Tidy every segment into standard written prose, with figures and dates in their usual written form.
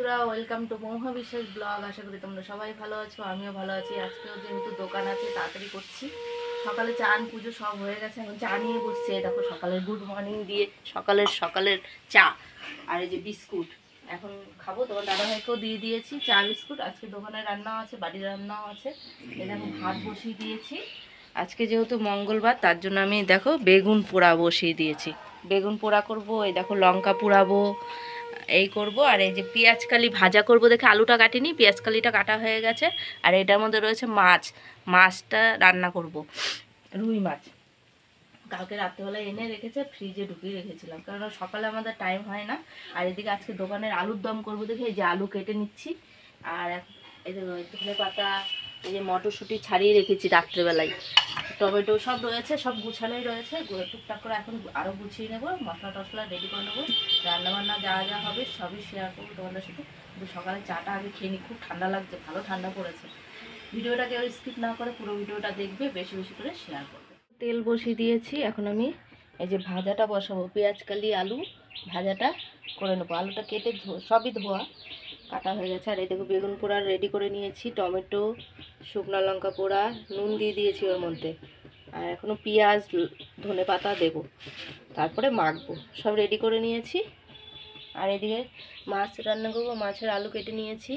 বন্ধুরা, welcome to Mahua বিশ্বাস blog. আশা করি তোমরা সবাই ভালো আছো, আমিও ভালো আছি। আজকেও যেহেতু দোকান আছে তাড়াতাড়ি করছি। সকালে চান পুজো সব হয়ে গেছে, এখন চা নিয়ে বসছি। দেখো সকালের গুড মর্নিং দিয়ে সকালের চা আর এই যে বিস্কুট এখন খাবো। তোমার দাদাভাইকেও দিয়ে দিয়েছি চা বিস্কুট। আজকে দোকানে রান্নাও আছে, বাড়ির রান্নাও আছে। এই দেখো ভাত বসিয়ে দিয়েছি। আজকে যেহেতু মঙ্গলবার তার জন্য আমি দেখো বেগুন পোড়া বসিয়ে দিয়েছি। বেগুন পোড়া করব, এই দেখো লঙ্কা পোড়াবো, এই করব। আর এই যে পেঁয়াজ কালি ভাজা করব দেখে আলুটা কাটিনি, পেঁয়াজ কালিটা কাটা হয়ে গেছে। আর এটার মধ্যে রয়েছে মাছটা রান্না করব, রুই মাছ। কালকে রাত্রেবেলায় এনে রেখেছে, ফ্রিজে ঢুকিয়ে রেখেছিলাম, কারণ সকালে আমাদের টাইম হয় না। আর এদিকে আজকে দোকানের আলুর দম করবো দেখে এই যে আলু কেটে নিচ্ছি। আর এই যে ধনে পাতা, এই যে মটরশুঁটি ছাড়িয়ে রেখেছি রাত্রেবেলায়, টমেটো সব রয়েছে, সব গুছানোই রয়েছে। টুকটাক করে এখন আরও গুছিয়ে নেবো, মশলা টশলা রেডি করে নেবো। রান্নাবান্না যা যা হবে সবই শেয়ার করবো তোমাদের সাথে। কিন্তু সকালে চাটা আগে খেয়ে নিই, খুব ঠান্ডা লাগছে, ভালো ঠান্ডা পড়েছে। ভিডিওটা কেউ স্কিপ না করে পুরো ভিডিওটা দেখবে, বেশি বেশি করে শেয়ার করবে। তেল বসিয়ে দিয়েছি, এখন আমি এই যে ভাজাটা বসাবো। পেঁয়াজ কালি আলু ভাজাটা করে নেবো। আলুটা কেটে সবই ধোয়া কাটা হয়ে গেছে। আর এই দেখো বেগুন পোড়া রেডি করে নিয়েছি, টমেটো, শুকনো লঙ্কা পোড়া, নুন দিয়ে দিয়েছি ওর মধ্যে। আর এখনও পেঁয়াজ ধনে পাতা দেবো, তারপরে মাখবো। সব রেডি করে নিয়েছি। আর এদিকে মাছ রান্না করবো, মাছের আলু কেটে নিয়েছি।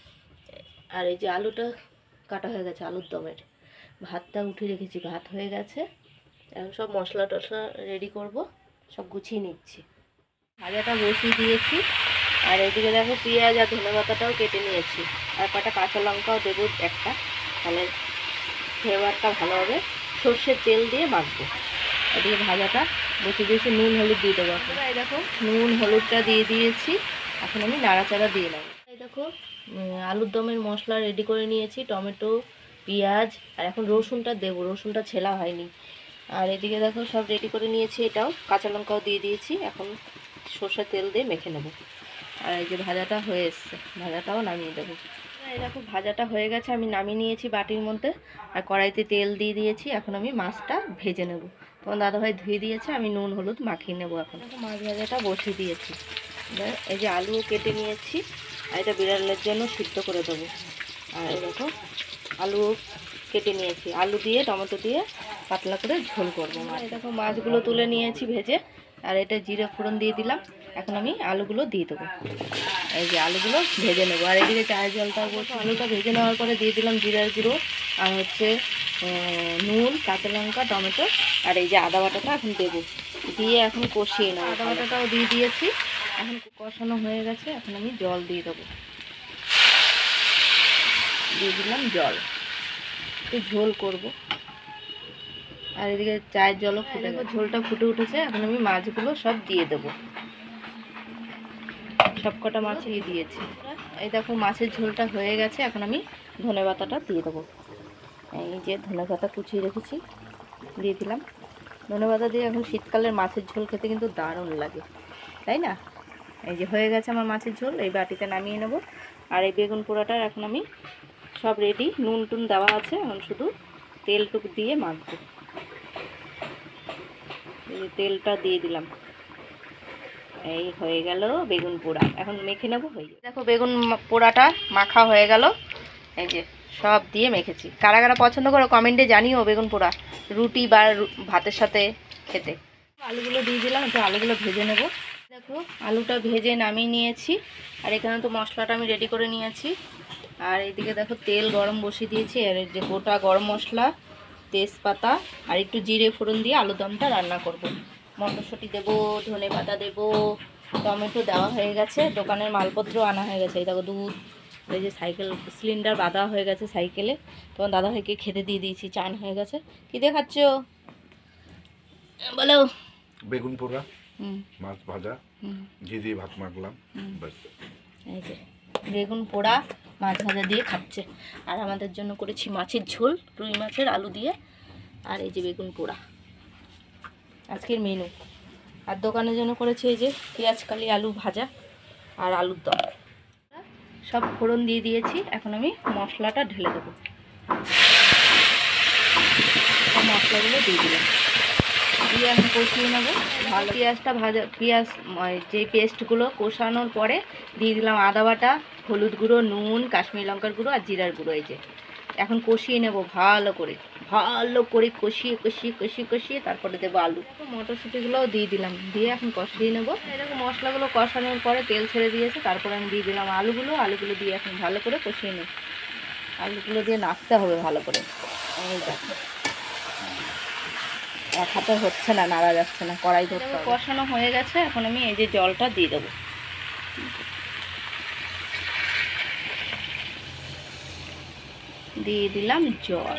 আর এই যে আলুটা কাটা হয়ে গেছে আলুর দমের। ভাতটা উঠিয়ে রেখেছি, ভাত হয়ে গেছে। এখন সব মশলা টশলা রেডি করব, সব গুছিয়ে নিচ্ছি। ভাজাটা বসিয়ে দিয়েছি। আর এদিকে দেখো পেঁয়াজ আর ধনে পাতাটাও কেটে নিয়েছি। আর কটা কাঁচা লঙ্কাও দেবো একটা, তাহলে ফ্লেভারটা ভালো হবে। সর্ষের তেল দিয়ে মাখবো। এদিকে ভাজাটা বসিয়ে দিয়েছি, নুন হলুদ দিয়ে দেবো। এই দেখো নুন হলুদটা দিয়ে দিয়েছি, এখন আমি নাড়াচাড়া দিয়ে নেবো। এই দেখো আলুর দমের মশলা রেডি করে নিয়েছি, টমেটো, পেঁয়াজ, আর এখন রসুনটা দেবো, রসুনটা ছেলা হয়নি। আর এদিকে দেখো সব রেডি করে নিয়েছি, এটাও কাঁচা লঙ্কাও দিয়ে দিয়েছি। এখন সর্ষের তেল দিয়ে মেখে নেবো। আর এই যে ভাজাটা হয়ে এসছে, ভাজাটাও নামিয়ে দেবো। এই দেখো ভাজাটা হয়ে গেছে, আমি নামিয়ে নিয়েছি বাটির মধ্যে। আর কড়াইতে তেল দিয়ে দিয়েছি, এখন আমি মাছটা ভেজে নেব। তখন দাদাভাই ধুয়ে দিয়েছে, আমি নুন হলুদ মাখিয়ে নেবো। এখন দেখো মাছ ভাজাটা বসিয়ে দিয়েছি। এই যে আলুও কেটে নিয়েছি, আর এটা বিড়ালের জন্য সিদ্ধ করে দেবো। আর এই দেখো আলু কেটে নিয়েছি, আলু দিয়ে টমেটো দিয়ে পাতলা করে ঝোল করবো। এই দেখো মাছগুলো তুলে নিয়েছি ভেজে, আর এটা জিরে ফোড়ন দিয়ে দিলাম। এখন আমি আলুগুলো দিয়ে দেবো। এই যে আলুগুলো ভেজে নেবো। আর এদিকে চায়ের জলটা বসে, আলুটা ভেজে নেওয়ার পরে দিয়ে দিলাম জিরার গুঁড়ো, আর হচ্ছে নুন, কাঁচা লঙ্কা, টমেটো, আর এই যে আদা বাটাটা এখন দেবো। দিয়ে এখন কষিয়ে নেবো। আদা বাটাটাও দিয়ে দিয়েছি, এখন কষানো হয়ে গেছে। এখন আমি জল দিয়ে দেবো, দিয়ে দিলাম জল, একটু ঝোল করব। আর এদিকে চায়ের জলও ফুটে গেছে, ঝোলটা ফুটে উঠেছে। এখন আমি মাছগুলো সব দিয়ে দেবো, সব কটা মাছই দিয়েছি। এই দেখো মাছের ঝোলটা হয়ে গেছে, এখন আমি ধনেপাতাটা দিয়ে দেবো। এই যে ধনেপাতা কুচিয়ে রেখেছি, দিয়ে দিলাম। ধনেপাতা দিয়ে এখন শীতকালের মাছের ঝোল খেতে কিন্তু দারুণ লাগে, তাই না? এই যে হয়ে গেছে আমার মাছের ঝোল, এই বাটিতে নামিয়ে নেব। আর এই বেগুন পোড়াটা এখন আমি সব রেডি, নুন টুন দেওয়া আছে, এখন শুধু তেলটুকু দিয়ে মাখবো। এই তেলটা দিয়ে দিলাম, এই হয়ে গেল বেগুন পোড়া। এখন মেখে নেবো, হয়ে যাবে। দেখো বেগুন পোড়াটা মাখা হয়ে গেল, এই যে সব দিয়ে মেখেছি। কারা কারা পছন্দ করো কমেন্টে জানিও বেগুন পোড়া, রুটি বা ভাতের সাথে খেতে। আলুগুলো দিয়ে দিলাম, একটু আলুগুলো ভেজে নেব। দেখো আলুটা ভেজে নামিয়ে নিয়েছি। আর এখানে তো মশলাটা আমি রেডি করে নিয়েছি। আর এইদিকে দেখো তেল গরম বসিয়ে দিয়েছি, আর যে গোটা গরম মশলা, তেজপাতা আর একটু জিরে ফোড়ন দিয়ে আলুর দমটা রান্না করব। মটরশুঁটি দেবো, ধনে পাতা দেবো, টমেটো দেওয়া হয়ে গেছে, দোকানের মালপত্র আনা হয়ে গেছে। এই দেখো দুধ, এই যে সাইকেল সিলিন্ডার বাঁধা হয়ে গেছে সাইকেলে, তখন দাদাভাইকে খেতে দিয়ে দিয়েছি। চান হয়ে গেছে। কী দিয়ে খাচ্ছ বলো? বেগুন পোড়া, মাছ ভাজা, ঘি দিয়ে ভাত মাখলাম, ব্যাস। এই যে বেগুন পোড়া মাছ ভাজা দিয়ে খাচ্ছে। আর আমাদের জন্য করেছি মাছের ঝোল, রুই মাছের আলু দিয়ে। আর এই যে বেগুন পোড়া আজকের মেনু। আর দোকানের জন্য করেছি এই যে পেঁয়াজ কালি আলু ভাজা আর আলুর দম। সব ফোড়ন দিয়ে দিয়েছি, এখন আমি মশলাটা ঢেলে দেবো। মশলাগুলো দিয়ে দিলাম। দিয়ে এখন কষিয়ে নেবো ভালো। পেঁয়াজটা ভাজা, পেঁয়াজ যে পেস্টগুলো কষানোর পরে দিয়ে দিলাম আদা বাটা, হলুদ গুঁড়ো, নুন, কাশ্মীরি লঙ্কার গুঁড়ো আর জিরার গুঁড়ো। এই যে এখন কষিয়ে নেব ভালো করে, ভালো করে কষিয়ে কষিয়ে কষিয়ে কষিয়ে তারপরে দেবো আলু, মটরশুঁটিগুলোও দিয়ে দিলাম, দিয়ে এখন কষিয়ে নেব। এরকম মশলাগুলো কষানোর পরে তেল ছেড়ে দিয়েছে, তারপরে আমি দিয়ে দিলাম আলুগুলো দিয়ে এখন ভালো করে কষিয়ে নেব। আলুগুলো দিয়ে নাড়তে হবে ভালো করে। এই দেখো এক হাতে হচ্ছে না, নাড়া যাচ্ছে না, কড়াই ধরতে হবে। কষানো হয়ে গেছে, এখন আমি এই যে জলটা দিয়ে দেবো। দিয়ে দিলাম জল,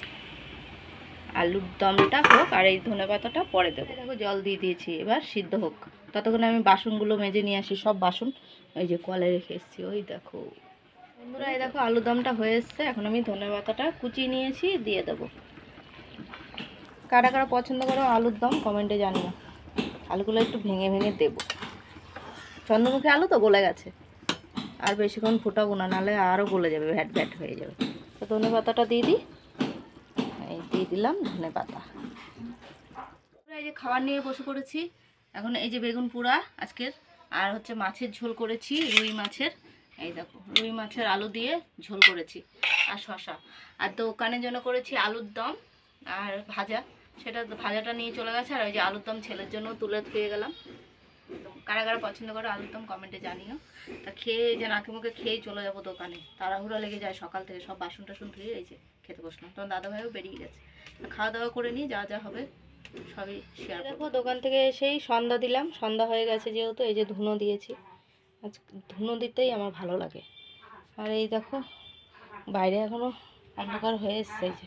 আলুর দমটা হোক আর এই ধনেপাতাটা পরে দেবো। দেখো জল দিয়ে দিয়েছি, এবার সিদ্ধ হোক। ততক্ষণে আমি বাসনগুলো মেজে নিয়ে আসি, সব বাসন ওই যে কলে রেখে এসেছি। ওই দেখো বন্ধুরা, এই দেখো আলুর দমটা হয়ে এসছে, এখন আমি ধনেপাতাটা কুচিয়ে নিয়েছি, দিয়ে দেবো। কারা কারা পছন্দ করো আলুর দম কমেন্টে জানিও। আলুগুলো একটু ভেঙে ভেঙে দেবো, চন্দ্রমুখী আলু তো গলে গেছে, আর বেশিক্ষণ ফোটাবো না, নাহলে আরও গলে যাবে, ভ্যাট ভ্যাট হয়ে যাবে। তো ধনেপাতাটা দিয়ে দিই, এই দিয়ে দিলাম ধনেপাতা। এই যে খাবার নিয়ে বসে পড়েছি এখন। এই যে বেগুন পোড়া আজকের, আর হচ্ছে মাছের ঝোল করেছি, রুই মাছের। এই দেখো রুই মাছের আলু দিয়ে ঝোল করেছি, আর শশা। আর দোকানের জন্য করেছি আলুর দম আর ভাজা, সেটা ভাজাটা নিয়ে চলে গেছে। আর ওই যে আলুর দম ছেলের জন্য তুলে ধুয়ে গেলাম। তো কারা কারা পছন্দ করে আলুর দম কমেন্টে জানিও। তা খেয়ে যে নাকি মুখে খেয়েই চলে যাবো দোকানে, তাড়াহুড়া লেগে যায় সকাল থেকে, সব বাসন টাসন ধুয়ে এই যে খেতে বসলাম। তখন দাদাভাইও বেরিয়ে গেছে, খাওয়া দাওয়া করে নিয়ে যা যা হবে সবই শেয়ার। দেখো দোকান থেকে এসেই সন্ধ্যা দিলাম, সন্ধ্যা হয়ে গেছে যেহেতু, এই যে ধুনো দিয়েছি। আজ ধুনো দিতেই আমার ভালো লাগে। আর এই দেখো বাইরে এখনও অন্ধকার হয়ে এসছে, এই যে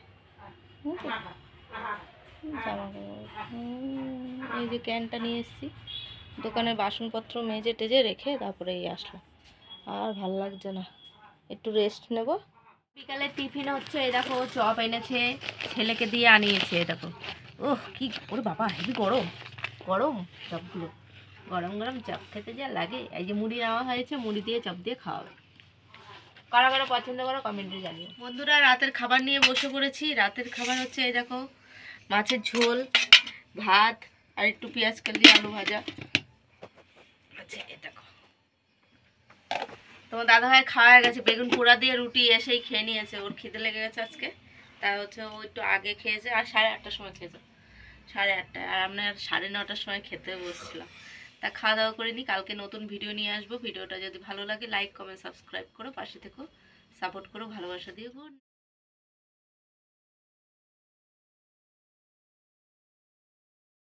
জামা কাপড়, এই যে ক্যানটা নিয়ে এসেছি, দোকানের বাসনপত্র মেজে টেজে রেখে তারপরে এই আসলাম। আর ভালো লাগছে না, একটু রেস্ট নেব। বিকালের টিফিন হচ্ছে, এই দেখো চপ এনেছে, ছেলেকে দিয়ে আনিয়েছে। এই দেখো, ওহ কি ওরে বাবা, হেবি গরম গরম চপগুলো, গরম গরম চপ খেতে যা লাগে। এই যে মুড়ি নেওয়া হয়েছে, মুড়ি দিয়ে চপ দিয়ে খাওয়াবে। কারা কারা পছন্দ করো কমেন্টে জানিও। বন্ধুরা রাতের খাবার নিয়ে বসে পড়েছি। রাতের খাবার হচ্ছে এই দেখো মাছের ঝোল, ভাত আর একটু পেঁয়াজ কালি আলু ভাজা। আচ্ছা এই দেখো তোমার দাদাভাই খাওয়া হয়ে গেছে, বেগুন পোড়া দিয়ে রুটি এসেই খেয়ে নিয়েছে, ওর খিদে লেগে গেছে আজকে। তা হচ্ছে ও একটু আগে খেয়েছে, আর 8:30টার সময় খেয়েছে, 8:30টায়। আর আপনার 9:30টার সময় খেতে বসছিলাম। তা খাওয়া দাওয়া করে নিই, কালকে নতুন ভিডিও নিয়ে আসবো। ভিডিওটা যদি ভালো লাগে লাইক কমেন্ট সাবস্ক্রাইব করো, পাশে থেকো, সাপোর্ট করো, ভালোবাসা দিও। গুড।